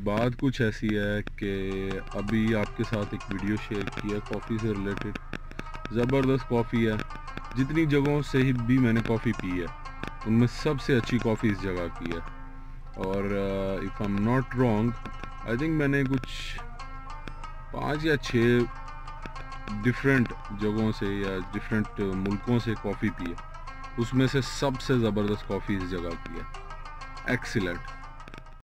बात कुछ ऐसी है कि अभी आपके साथ एक वीडियो शेयर की है कॉफ़ी से रिलेटेड। ज़बरदस्त कॉफ़ी है। जितनी जगहों से ही भी मैंने कॉफ़ी पी है उनमें सबसे अच्छी कॉफ़ी इस जगह की है। और if I am not wrong, I think मैंने कुछ 5 या 6 डिफरेंट जगहों से या डिफरेंट मुल्कों से कॉफ़ी पी है, उसमें से सबसे ज़बरदस्त कॉफ़ी इस जगह की है। एक्सीलेंट।